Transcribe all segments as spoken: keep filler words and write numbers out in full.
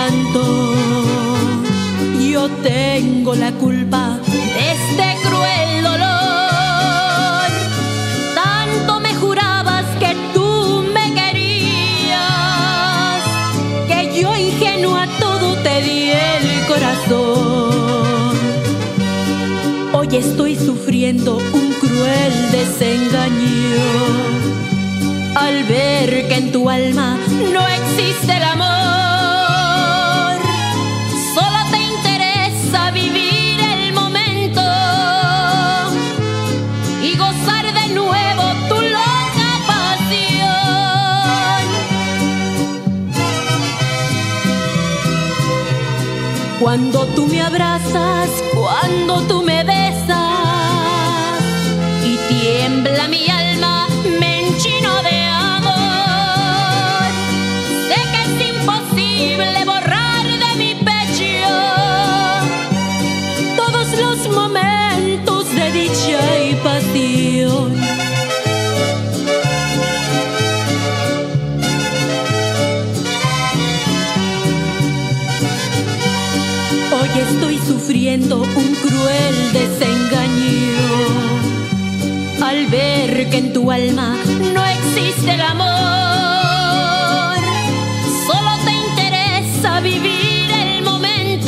quebrantos. Yo tengo la culpa de este cruel dolor. Tanto me jurabas que tú me querías, que yo ingenua a todo te di el corazón. Hoy estoy sufriendo un cruel desengaño al ver que en tu alma no existe el amor. Solo te interesa vivir el momento y gozar de nuevo tu loca pasión. Cuando tú me abrazas, cuando tú me besas y tiembla mi alma, me enchino de amor. Sé que es imposible borrar de mi pecho todos los momentos de dicha y pasión. Hoy estoy sufriendo un cruel desengaño al ver que en tu alma no existe el amor. Solo te interesa vivir el momento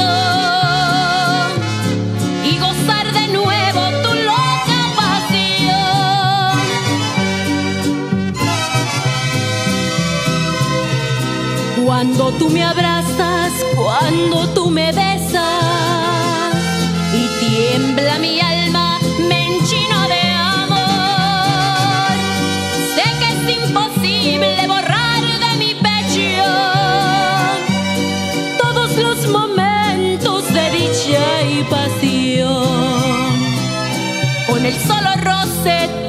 y gozar de nuevo tu loca pasión. Cuando tú me abrazas, cuando tú me besas y tiembla mi alma, me enchino de amor. Sé que es imposible borrar de mi pecho todos los momentos de dicha y pasión. Con el solo roce